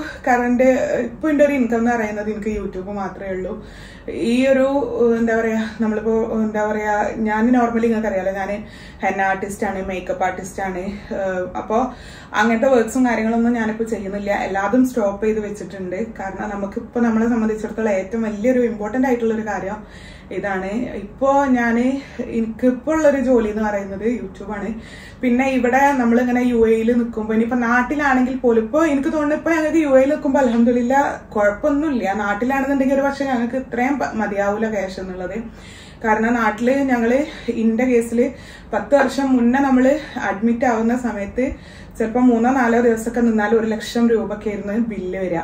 Speaker 1: എന്റെ ഒരു ഇൻകം എന്ന് പറയുന്നത് എനിക്ക് യൂട്യൂബ് മാത്രമേ ഉള്ളൂ. ഈ ഒരു എന്താ പറയാ, നമ്മളിപ്പോ എന്താ പറയാ, ഞാൻ നോർമലി നിങ്ങൾക്ക് അറിയാലോ, ഞാൻ ഹെന്ന ആർട്ടിസ്റ്റ് ആണ്, മേക്കപ്പ് ആർട്ടിസ്റ്റ് ആണ്. അപ്പോ അങ്ങനത്തെ വർക്ക്സും കാര്യങ്ങളൊന്നും ഞാനിപ്പോ ചെയ്യുന്നില്ല. എല്ലാതും സ്റ്റോപ്പ് ചെയ്ത് വെച്ചിട്ടുണ്ട്. കാരണം നമുക്കിപ്പോ നമ്മളെ സംബന്ധിച്ചിടത്തോളം ഏറ്റവും വലിയൊരു ഇമ്പോർട്ടന്റ് ആയിട്ടുള്ള ഒരു കാര്യം ഇതാണ്. ഇപ്പോ എനിക്കിപ്പോ ഉള്ളൊരു ജോലി എന്ന് പറയുന്നത് യൂട്യൂബാണ്. പിന്നെ ഇവിടെ നമ്മളിങ്ങനെ UAE നിൽക്കുമ്പോ, ഇനിയിപ്പോ നാട്ടിലാണെങ്കിൽ പോലും ഇപ്പൊ എനിക്ക് തോന്നുന്നു ഇപ്പൊ ഞങ്ങൾക്ക് UAE നിൽക്കുമ്പോ അൽഹംദുലില്ലാ കുഴപ്പമൊന്നുമില്ല. നാട്ടിലാണെന്നുണ്ടെങ്കിൽ ഒരു പക്ഷെ ഞങ്ങൾക്ക് ഇത്രയും മതിയാവൂല ക്യാഷ് എന്നുള്ളത്. കാരണം നാട്ടില് ഞങ്ങള് ഇന്റെ കേസില് 10 വർഷം മുന്നേ നമ്മള് അഡ്മിറ്റ് ആവുന്ന സമയത്ത് ചിലപ്പോ 3-4 ദിവസമൊക്കെ നിന്നാൽ 1 ലക്ഷം രൂപയൊക്കെ ആയിരുന്നു ബില്ല് വരിക.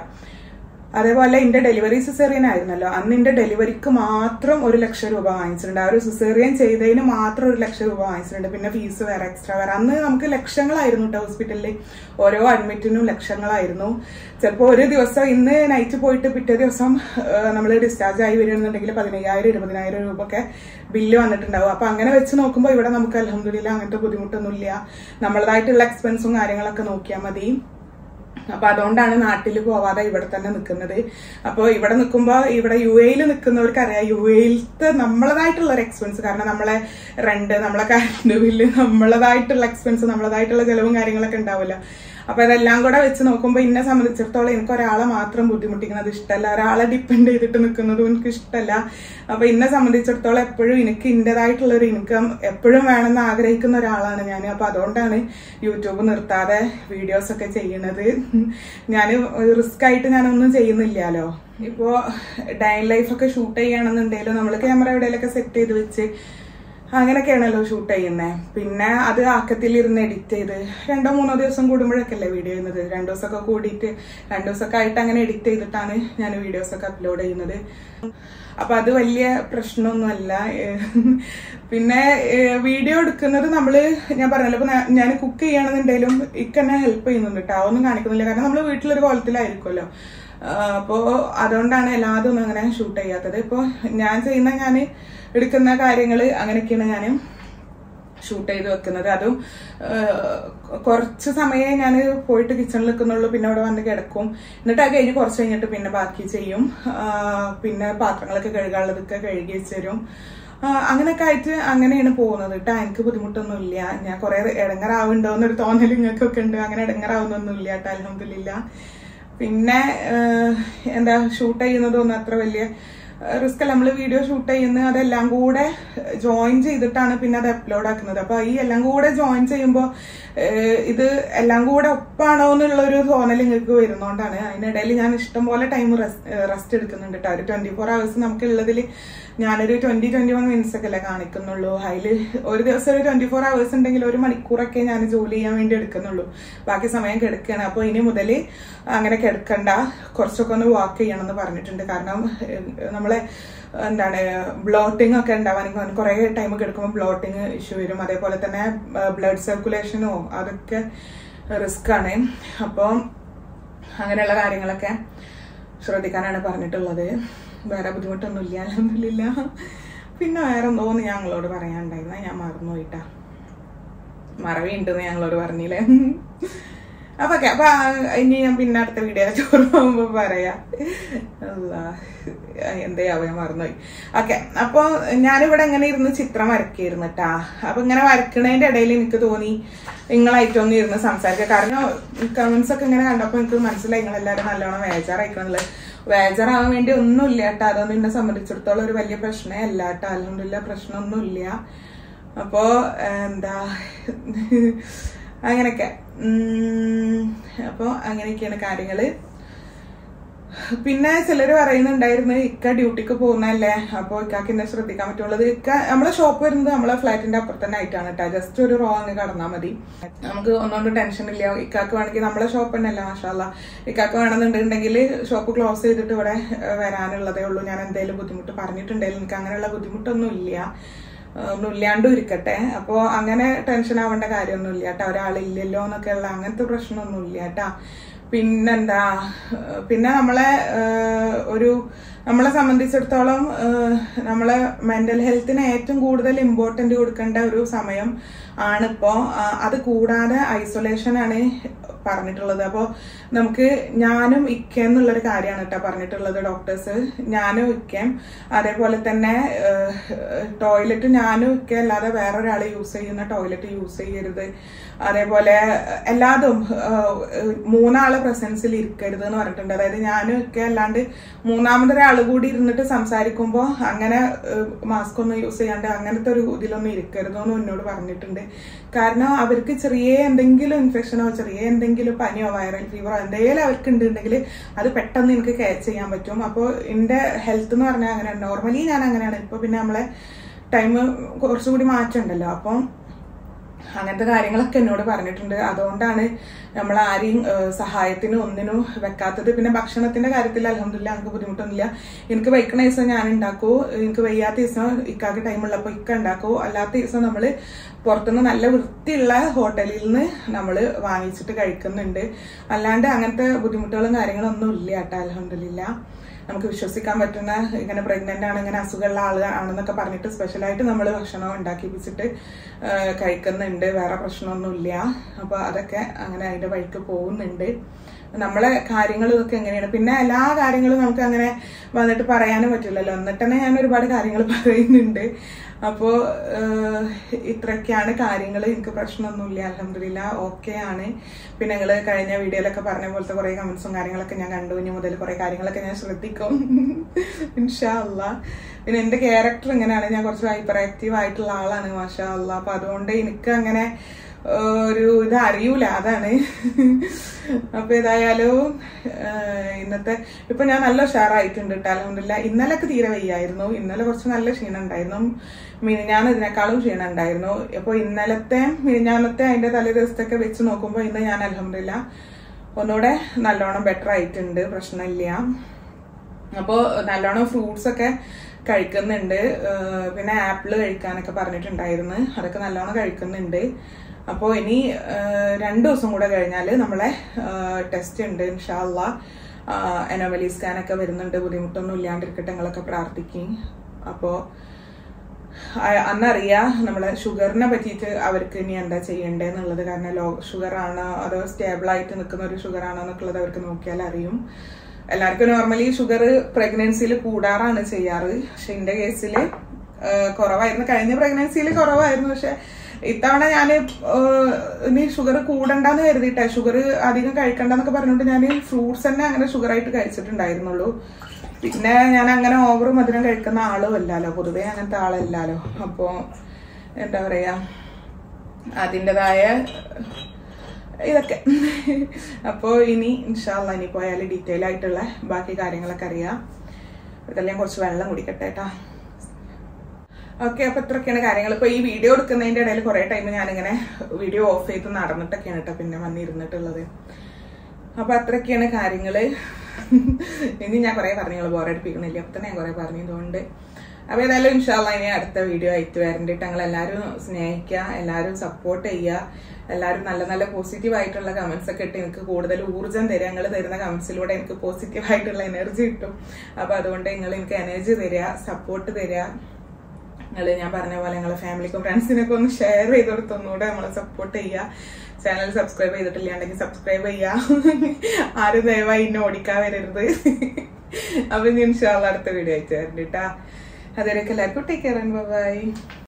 Speaker 1: അതേപോലെ എന്റെ ഡെലിവറി സിസേറിയൻ ആയിരുന്നല്ലോ, അന്ന് എന്റെ ഡെലിവറിക്ക് മാത്രം 1 ലക്ഷം രൂപ വാങ്ങിച്ചിട്ടുണ്ട്. ആ ഒരു സിസേറിയൻ ചെയ്തതിന് മാത്രം 1 ലക്ഷം രൂപ വാങ്ങിച്ചിട്ടുണ്ട്. പിന്നെ ഫീസ് വേറെ, എക്സ്ട്രാ വേറെ. അന്ന് നമുക്ക് ലക്ഷങ്ങളായിരുന്നു കേട്ടോ ഹോസ്പിറ്റലിൽ. ഓരോ അഡ്മിറ്റിനും ലക്ഷങ്ങളായിരുന്നു. ചിലപ്പോൾ ഒരു ദിവസം ഇന്ന് നൈറ്റ് പോയിട്ട് പിറ്റേ ദിവസം നമ്മൾ ഡിസ്ചാർജ് ആയി വരികയാണെന്നുണ്ടെങ്കിൽ 15,000-20,000 രൂപ ഒക്കെ ബില്ല് വന്നിട്ടുണ്ടാവും. അപ്പൊ അങ്ങനെ വെച്ച് നോക്കുമ്പോൾ ഇവിടെ നമുക്ക് അൽഹംദുലില്ലാ അങ്ങനത്തെ ബുദ്ധിമുട്ടൊന്നുമില്ല. നമ്മളതായിട്ടുള്ള എക്സ്പെൻസും കാര്യങ്ങളൊക്കെ നോക്കിയാൽ മതി. അപ്പൊ അതുകൊണ്ടാണ് നാട്ടിൽ പോവാതെ ഇവിടെ തന്നെ നിൽക്കുന്നത്. അപ്പൊ ഇവിടെ നിൽക്കുമ്പോ ഇവിടെ UAE നിൽക്കുന്നവർക്ക് അറിയാം UAE നമ്മളതായിട്ടുള്ള ഒരു എക്സ്പെൻസ്. കാരണം നമ്മളെ റെന്റ്, നമ്മളെ കറണ്ട് ബില്ല്, നമ്മളതായിട്ടുള്ള എക്സ്പെൻസ്, നമ്മളതായിട്ടുള്ള ചെലവും കാര്യങ്ങളൊക്കെ ഉണ്ടാവില്ല. അപ്പൊ അതെല്ലാം കൂടെ വെച്ച് നോക്കുമ്പോ എന്നെ സംബന്ധിച്ചിടത്തോളം എനിക്ക് ഒരാളെ മാത്രം ബുദ്ധിമുട്ടിക്കുന്നത് ഇഷ്ടമല്ല. ഒരാളെ ഡിപ്പെൻഡ് ചെയ്തിട്ട് നിൽക്കുന്നതും എനിക്ക് ഇഷ്ടമല്ല. അപ്പൊ എന്നെ സംബന്ധിച്ചിടത്തോളം എപ്പോഴും എനിക്ക് ഇന്റേതായിട്ടുള്ള ഒരു ഇൻകം എപ്പോഴും വേണമെന്ന് ആഗ്രഹിക്കുന്ന ഒരാളാണ് ഞാൻ. അപ്പൊ അതുകൊണ്ടാണ് യൂട്യൂബ് നിർത്താതെ വീഡിയോസ് ഒക്കെ ചെയ്യുന്നത്. ഞാൻ റിസ്ക് ആയിട്ട് ഞാനൊന്നും ചെയ്യുന്നില്ലല്ലോ. ഇപ്പോ ഡേ ലൈഫ് ഒക്കെ ഷൂട്ട് ചെയ്യുകയാണെന്നുണ്ടെങ്കിലും നമ്മൾ ക്യാമറ എവിടെയെങ്കിലൊക്കെ സെറ്റ് ചെയ്ത് വെച്ച് അങ്ങനെയൊക്കെയാണല്ലോ ഷൂട്ട് ചെയ്യുന്നത്. പിന്നെ അത് ആക്കത്തിലിരുന്ന് എഡിറ്റ് ചെയ്ത് 2-3 ദിവസം കൂടുമ്പോഴൊക്കെ അല്ലേ വീഡിയോ ചെയ്യുന്നത്. 2 ദിവസമൊക്കെ കൂടിയിട്ട് 2 ദിവസമൊക്കെ ആയിട്ട് അങ്ങനെ എഡിറ്റ് ചെയ്തിട്ടാണ് ഞാൻ വീഡിയോസ് ഒക്കെ അപ്ലോഡ് ചെയ്യുന്നത്. അപ്പൊ അത് വലിയ പ്രശ്നമൊന്നുമല്ല. പിന്നെ വീഡിയോ എടുക്കുന്നത് ഞാൻ പറഞ്ഞല്ലോ, ഇപ്പൊ ഞാൻ കുക്ക് ചെയ്യണമെന്നുണ്ടെങ്കിലും ഇക്കെന്നെ ഹെൽപ്പ് ചെയ്യുന്നുണ്ട് കേട്ടോ. ഒന്നും കാണിക്കുന്നില്ല. കാരണം നമ്മള് വീട്ടിലൊരു കോലത്തിലായിരിക്കുമല്ലോ. അപ്പോ അതുകൊണ്ടാണ് എല്ലാതും ഒന്നും അങ്ങനെ ഷൂട്ട് ചെയ്യാത്തത്. ഇപ്പൊ ഞാൻ എടുക്കുന്ന കാര്യങ്ങള് അങ്ങനെയൊക്കെയാണ് ഞാൻ ഷൂട്ട് ചെയ്ത് വെക്കുന്നത്. അതും കുറച്ച് സമയമേ ഞാൻ പോയിട്ട് കിച്ചണിൽ നിൽക്കുന്നുള്ളൂ. പിന്നെ അവിടെ വന്ന് കിടക്കും. എന്നിട്ട് അത് കഴിഞ്ഞ് കുറച്ച് കഴിഞ്ഞിട്ട് പിന്നെ ബാക്കി ചെയ്യും. പിന്നെ പാത്രങ്ങളൊക്കെ കഴുകാനുള്ളതൊക്കെ കഴുകി വെച്ചുതരും. അങ്ങനെയൊക്കെ ആയിട്ട് അങ്ങനെയാണ് പോകുന്നത് കേട്ടോ. എനിക്ക് ബുദ്ധിമുട്ടൊന്നുമില്ല. ഞാൻ കുറെ ഇടങ്ങറാവുണ്ടോ എന്നൊരു തോന്നൽ നിങ്ങൾക്കൊക്കെ ഉണ്ട്. അങ്ങനെ ഇടങ്ങറാവുന്നൊന്നുമില്ല കേട്ടോ, അൽഹംദുലില്ലാ. പിന്നെ എന്താ, ഷൂട്ട് ചെയ്യുന്നതൊന്നും അത്ര വലിയ റിസ്ക് അല്ല. നമ്മൾ വീഡിയോ ഷൂട്ട് ചെയ്യുന്നത് അതെല്ലാം കൂടെ ജോയിൻ ചെയ്തിട്ടാണ് പിന്നെ അത് അപ്ലോഡ് ആക്കുന്നത്. അപ്പൊ ഈ എല്ലാം കൂടെ ജോയിൻ ചെയ്യുമ്പോൾ ഇത് എല്ലാം കൂടെ ഒപ്പാണോ എന്നുള്ളൊരു തോന്നൽ നിങ്ങൾക്ക് വരുന്നോണ്ടാണ്. അതിനിടയിൽ ഞാൻ ഇഷ്ടംപോലെ ടൈം റെസ്റ്റ് എടുക്കുന്നുണ്ട് കേട്ടോ. ഒരു 24 hours നമുക്കുള്ളതിൽ ഞാനൊരു 20-21 മിനിറ്റ്സ് ഒക്കെ അല്ലേ കാണിക്കുന്നുള്ളൂ. അതിൽ ഒരു ദിവസം ഒരു 24 hours ഉണ്ടെങ്കിൽ 1 മണിക്കൂറൊക്കെ ഞാൻ ജോലി ചെയ്യാൻ വേണ്ടി എടുക്കുന്നുള്ളൂ. ബാക്കി സമയം കിടക്കുകയാണ്. അപ്പൊ ഇനി മുതൽ അങ്ങനെ കിടക്കണ്ട, കുറച്ചൊക്കെ ഒന്ന് വാക്ക് ചെയ്യണം എന്ന് പറഞ്ഞിട്ടുണ്ട്. കാരണം നമ്മളെ ബ്ലോട്ടിംഗ് ഒക്കെ ഉണ്ടാവാൻ കുറെ ടൈം കിടക്കുമ്പോൾ ബ്ലോട്ടിങ് ഇഷ്യൂ വരും. അതേപോലെ തന്നെ ബ്ലഡ് സർക്കുലേഷനോ അതൊക്കെ റിസ്ക് ആണ്. അപ്പോൾ അങ്ങനെയുള്ള കാര്യങ്ങളൊക്കെ ശ്രദ്ധിക്കാനാണ് പറഞ്ഞിട്ടുള്ളത്. വേറെ ബുദ്ധിമുട്ടൊന്നുമില്ല, അൽഹംദുലില്ലാ. പിന്നെ വേറെ എന്തോന്ന് ഞങ്ങളോട് പറയാനുണ്ടായിരുന്ന ഞാൻ മറന്നുപോയിട്ടാ. മറവിയുണ്ടെന്ന് ഞങ്ങളോട് പറഞ്ഞില്ലേ. അപ്പൊ ഇനി ഞാൻ പിന്നെ അടുത്ത വീഡിയോ ചോറ് പോകുമ്പോ പറയാം. എന്തായാവോ ഞാൻ മറന്നുപോയി. ഓക്കെ, അപ്പൊ ഞാനിവിടെ ഇങ്ങനെ ഇരുന്ന് ചിത്രം വരയ്ക്കായിരുന്നു കേട്ടാ. അപ്പൊ ഇങ്ങനെ വരക്കണതിന്റെ ഇടയിൽ എനിക്ക് തോന്നി നിങ്ങളായിട്ടൊന്നും ഇരുന്ന് സംസാരിക്കുക. കാരണം കമന്റ്സ് ഒക്കെ ഇങ്ങനെ കണ്ടപ്പോ എനിക്ക് മനസ്സിലായി നിങ്ങളെല്ലാവരും നല്ലോണം വേജാറായിക്കണുള്ളത്. വേജാറാവാൻ വേണ്ടി ഒന്നുമില്ല കേട്ടോ. അതൊന്നും എന്നെ സംബന്ധിച്ചിടത്തോളം ഒരു വലിയ പ്രശ്നമേ അല്ല കേട്ടോ. അൽഹംദുലില്ലാ, പ്രശ്നമൊന്നുമില്ല. അപ്പോ എന്താ അങ്ങനെയൊക്കെ. അപ്പോൾ അങ്ങനെയൊക്കെയാണ് കാര്യങ്ങള്. പിന്നെ ചിലര് പറയുന്നുണ്ടായിരുന്നു ഇക്ക ഡ്യൂട്ടിക്ക് പോകുന്നല്ലേ, അപ്പോൾ ഇക്കാക്ക് എന്നെ ശ്രദ്ധിക്കാൻ പറ്റുള്ളത്. ഇക്ക നമ്മളെ ഷോപ്പ് വരുന്നത് നമ്മളെ ഫ്ലാറ്റിന്റെ അപ്പുറത്ത് തന്നെ ആയിട്ടാണ് കേട്ടോ. ജസ്റ്റ് ഒരു റോ അങ്ങ് കടന്നാൽ മതി, നമുക്ക് ഒന്നുകൊണ്ടും ടെൻഷൻ ഇല്ല. ഇക്കാക്ക് വേണമെങ്കിൽ നമ്മളെ ഷോപ്പ് തന്നെയല്ല മാഷാഅല്ലാ, ഇക്കാക്ക് വേണമെന്നുണ്ടെങ്കിൽ ഷോപ്പ് ക്ലോസ് ചെയ്തിട്ട് ഇവിടെ വരാനുള്ളതേ ഉള്ളൂ. ഞാൻ എന്തെങ്കിലും ബുദ്ധിമുട്ട് പറഞ്ഞിട്ടുണ്ടെങ്കിൽ എനിക്ക് അങ്ങനെയുള്ള ബുദ്ധിമുട്ടൊന്നും ഇല്ല, ഒന്നും ഇല്ലാണ്ടും ഇരിക്കട്ടെ. അപ്പോൾ അങ്ങനെ ടെൻഷൻ ആവേണ്ട കാര്യമൊന്നും ഇല്ല കേട്ടോ, ഒരാളില്ലല്ലോ എന്നൊക്കെ ഉള്ള അങ്ങനത്തെ പ്രശ്നമൊന്നും ഇല്ല കേട്ടാ. പിന്നെന്താ, പിന്നെ നമ്മളെ സംബന്ധിച്ചിടത്തോളം നമ്മളെ മെന്റൽ ഹെൽത്തിന് ഏറ്റവും കൂടുതൽ ഇമ്പോർട്ടന്റ് കൊടുക്കേണ്ട ഒരു സമയം ആണിപ്പോ. അത് കൂടാതെ ഐസൊലേഷൻ ആണ് പറഞ്ഞിട്ടുള്ളത്. അപ്പോൾ നമുക്ക് ഞാനും ഇക്കയും എന്നുള്ളൊരു കാര്യമാണ് കേട്ടോ പറഞ്ഞിട്ടുള്ളത് ഡോക്ടേഴ്സ്. ഞാനും ഇക്കയും, അതേപോലെ തന്നെ ടോയ്ലറ്റ് ഞാനും ഇക്ക അല്ലാതെ വേറൊരാൾ യൂസ് ചെയ്യുന്ന ടോയ്ലറ്റ് യൂസ് ചെയ്യരുത്. അതേപോലെ എല്ലാതും 3 ആള് പ്രസൻസിൽ ഇരിക്കരുത് എന്ന് പറഞ്ഞിട്ടുണ്ട്. അതായത് ഞാനും ഒക്കെ അല്ലാണ്ട് 3ാമതൊരാൾ കൂടി ഇരുന്നിട്ട് സംസാരിക്കുമ്പോൾ അങ്ങനെ മാസ്ക് ഒന്നും യൂസ് ചെയ്യാണ്ട് അങ്ങനത്തെ ഒരു ഇതിലൊന്നും ഇരിക്കരുതെന്ന് എന്നോട് പറഞ്ഞിട്ടുണ്ട്. കാരണം അവർക്ക് ചെറിയ എന്തെങ്കിലും ഇൻഫെക്ഷനോ ചെറിയ എന്തെങ്കിലും പനിയോ വൈറൽ ഫീവറോ എന്തെങ്കിലും അവർക്ക് ഉണ്ടെങ്കിൽ അത് പെട്ടെന്ന് എനിക്ക് ക്യാച്ച് ചെയ്യാൻ പറ്റും. അപ്പോൾ എന്റെ ഹെൽത്ത് എന്ന് പറഞ്ഞാൽ അങ്ങനെ നോർമലി ഞാൻ അങ്ങനെയാണ്. ഇപ്പൊ പിന്നെ നമ്മളെ ടൈം കുറച്ചുകൂടി മാറ്റമുണ്ടല്ലോ, അപ്പം അങ്ങനത്തെ കാര്യങ്ങളൊക്കെ എന്നോട് പറഞ്ഞിട്ടുണ്ട്. അതുകൊണ്ടാണ് നമ്മൾ ആരെയും സഹായത്തിനും ഒന്നിനും വെക്കാത്തത്. പിന്നെ ഭക്ഷണത്തിന്റെ കാര്യത്തിൽ അൽഹംദുലില്ലാ എനിക്ക് ബുദ്ധിമുട്ടൊന്നുമില്ല. എനിക്ക് വയ്ക്കണ ദിവസം ഞാൻ ഉണ്ടാക്കൂ, എനിക്ക് വയ്യാത്ത ദിവസം ഇക്കാക്ക് ടൈമുള്ളപ്പോൾ ഇക്ക ഉണ്ടാക്കൂ. അല്ലാത്ത ദിവസം നമ്മൾ പുറത്തുനിന്ന് നല്ല വൃത്തിയുള്ള ഹോട്ടലിൽ നിന്ന് നമ്മൾ വാങ്ങിച്ചിട്ട് കഴിക്കുന്നുണ്ട്. അല്ലാണ്ട് അങ്ങനത്തെ ബുദ്ധിമുട്ടുകളും കാര്യങ്ങളൊന്നും ഇല്ല കേട്ടോ അൽഹംദുലില്ലാ. നമുക്ക് വിശ്വസിക്കാൻ പറ്റുന്ന, ഇങ്ങനെ പ്രഗ്നന്റ് ആണ്, ഇങ്ങനെ അസുഖമുള്ള ആണെന്നൊക്കെ പറഞ്ഞിട്ട് സ്പെഷ്യലായിട്ട് നമ്മൾ ഭക്ഷണം ഉണ്ടാക്കിപ്പിച്ചിട്ട് കഴിക്കുന്നുണ്ട്. വേറെ പ്രശ്നമൊന്നുമില്ല. അപ്പൊ അതൊക്കെ അങ്ങനെ അതിന്റെ വഴിക്ക് പോകുന്നുണ്ട്. നമ്മളെ കാര്യങ്ങൾ ഇതൊക്കെ എങ്ങനെയാണ്. പിന്നെ എല്ലാ കാര്യങ്ങളും നമുക്ക് അങ്ങനെ വന്നിട്ട് പറയാനും പറ്റില്ലല്ലോ, എന്നിട്ട് തന്നെ ഞാൻ ഒരുപാട് കാര്യങ്ങൾ പറയുന്നുണ്ട്. അപ്പോ ഇത്രയൊക്കെയാണ് കാര്യങ്ങൾ. എനിക്ക് പ്രശ്നമൊന്നുമില്ല അൽഹംദുലില്ലാ, ഓക്കെ ആണ്. പിന്നെ ഞങ്ങള് കഴിഞ്ഞ വീഡിയോയിലൊക്കെ പറഞ്ഞ പോലത്തെ കുറെ കമന്റ്സും കാര്യങ്ങളൊക്കെ ഞാൻ കണ്ടു. ഇനി മുതൽ കുറെ കാര്യങ്ങളൊക്കെ ഞാൻ ശ്രദ്ധിക്കും ഇൻഷാ അള്ളാ. പിന്നെ എന്റെ ക്യാരക്ടർ ഇങ്ങനെയാണ്, ഞാൻ കുറച്ച് ഹൈപ്പർ ആക്റ്റീവ് ആയിട്ടുള്ള ആളാണ് മാഷാ അള്ളാ. അപ്പൊ അതുകൊണ്ട് എനിക്ക് അങ്ങനെ ഒരു ഇത് അറിയൂല, അതാണ്. അപ്പൊ ഏതായാലും ഇന്നത്തെ ഇപ്പൊ ഞാൻ നല്ല ഉഷാറായിട്ടുണ്ട് കേട്ടോ അൽഹംദുലില്ലാ. ഇന്നലൊക്കെ തീരെ വയ്യായിരുന്നു, ഇന്നലെ കുറച്ച് നല്ല ക്ഷീണം ഉണ്ടായിരുന്നു. മിനിഞ്ഞാന്ന് ഇതിനേക്കാളും ക്ഷീണം ഉണ്ടായിരുന്നു. അപ്പൊ മിനിഞ്ഞാന്നത്തെ അതിന്റെ തലേ ദിവസത്തൊക്കെ വെച്ച് നോക്കുമ്പോ ഇന്ന് ഞാൻ അൽഹംദുലില്ലാ ഒന്നുകൂടെ നല്ലോണം ബെറ്റർ ആയിട്ടുണ്ട്, പ്രശ്നമില്ല. അപ്പോ നല്ലോണം ഫ്രൂട്ട്സ് ഒക്കെ കഴിക്കുന്നുണ്ട്. പിന്നെ ആപ്പിള് കഴിക്കാനൊക്കെ പറഞ്ഞിട്ടുണ്ടായിരുന്നു, അതൊക്കെ നല്ലോണം കഴിക്കുന്നുണ്ട്. അപ്പോൾ ഇനി 2 ദിവസം കൂടെ കഴിഞ്ഞാൽ നമ്മളെ ടെസ്റ്റ് ഉണ്ട് ഇൻഷാ അള്ളാ. അനോമലി സ്കാനൊക്കെ വരുന്നുണ്ട്. ബുദ്ധിമുട്ടൊന്നും ഇല്ലാണ്ടിരിക്കട്ടെ, നിങ്ങളൊക്കെ പ്രാർത്ഥിക്കും. അപ്പോൾ അന്നറിയാം നമ്മളെ ഷുഗറിനെ പറ്റിയിട്ട് അവർക്ക് ഇനി എന്താ ചെയ്യേണ്ടതെന്നുള്ളത്. കാരണം ലോ ഷുഗർ ആണോ അതോ സ്റ്റേബിൾ ആയിട്ട് നിൽക്കുന്ന ഒരു ഷുഗർ ആണോ എന്നൊക്കെയുള്ളത് അവർക്ക് നോക്കിയാൽ അറിയും. എല്ലാവർക്കും നോർമലി ഷുഗർ പ്രഗ്നൻസിയിൽ കൂടാറാണ് ചെയ്യാറ്. പക്ഷെ എന്റെ കേസിൽ കുറവായിരുന്നു. കഴിഞ്ഞ പ്രഗ്നൻസിയിൽ കുറവായിരുന്നു. പക്ഷെ ഇത്തവണ ഞാൻ ഇനി ഷുഗർ കൂടണ്ടെന്ന് കരുതിയിട്ടെ, ഷുഗർ അധികം കഴിക്കണ്ടെന്നൊക്കെ പറഞ്ഞിട്ട് ഞാൻ ഫ്രൂട്ട്സ് തന്നെ അങ്ങനെ ഷുഗറായിട്ട് കഴിച്ചിട്ടുണ്ടായിരുന്നുള്ളൂ. പിന്നെ ഞാൻ അങ്ങനെ ഓവർ മധുരം കഴിക്കുന്ന ആളും അല്ലല്ലോ, പൊതുവെ അങ്ങനത്തെ ആളല്ലല്ലോ. അപ്പോ എന്താ പറയാ, അതിൻ്റെതായ ഇതൊക്കെ. അപ്പോ ഇനി ഇൻഷാ അള്ളാ ഇനി പോയാൽ ഡീറ്റെയിൽ ആയിട്ടുള്ള ബാക്കി കാര്യങ്ങളൊക്കെ അറിയാം. ഇതെല്ലാം കുറച്ച് വെള്ളം കുടിക്കട്ടെ കേട്ടാ. ഓക്കെ, അപ്പൊ ഇത്രയൊക്കെയാണ് കാര്യങ്ങൾ. ഇപ്പൊ ഈ വീഡിയോ എടുക്കുന്നതിന്റെ ഇടയിൽ കുറെ ടൈം ഞാനിങ്ങനെ വീഡിയോ ഓഫ് ചെയ്ത് നടന്നിട്ടൊക്കെയാണ് കേട്ടോ പിന്നെ വന്നിരുന്നിട്ടുള്ളത്. അപ്പൊ അത്രയൊക്കെയാണ് കാര്യങ്ങള്. ഇനി ഞാൻ കുറെ പറഞ്ഞു, ബോറടിപ്പിക്കണില്ല, അപ്പൊ തന്നെ ഞാൻ കുറെ പറഞ്ഞതുകൊണ്ട്. അപ്പൊ ഏതായാലും ഇൻഷാ അള്ളാ ഇനി അടുത്ത വീഡിയോ ആയിട്ട് വരണ്ടിട്ട് ഞങ്ങൾ എല്ലാവരും സ്നേഹിക്കുക, എല്ലാവരും സപ്പോർട്ട് ചെയ്യുക, എല്ലാവരും നല്ല നല്ല പോസിറ്റീവ് ആയിട്ടുള്ള കമന്റ്സ് ഒക്കെ ഇട്ട് എനിക്ക് കൂടുതൽ ഊർജ്ജം തരിക. നിങ്ങൾ തരുന്ന കമന്റ്സിലൂടെ എനിക്ക് പോസിറ്റീവ് ആയിട്ടുള്ള എനർജി കിട്ടും. അപ്പൊ അതുകൊണ്ട് നിങ്ങൾ എനിക്ക് എനർജി തരിക, സപ്പോർട്ട് തരിക. ഞാൻ പറഞ്ഞ പോലെ ഞങ്ങളെ ഫാമിലിക്കും ഫ്രണ്ട്സിനൊക്കെ ഒന്ന് ഷെയർ ചെയ്ത് കൊടുത്തൊന്നുകൂടെ നമ്മളെ സപ്പോർട്ട് ചെയ്യുക. ചാനൽ സബ്സ്ക്രൈബ് ചെയ്തിട്ടില്ലാണ്ടെങ്കിൽ സബ്സ്ക്രൈബ് ചെയ്യുക. ആരും ദയവായി ഇന്നെ ഓടിക്കാൻ വരരുത്. അപ്പൊ ഇൻഷാ അള്ളാ അടുത്ത വീഡിയോ ആയിട്ട് വരണ്ട കേട്ടാ. അതുവരെയൊക്കെ എല്ലാവർക്കും ടേക്ക് കെയർ ആൻഡ് ബൈ.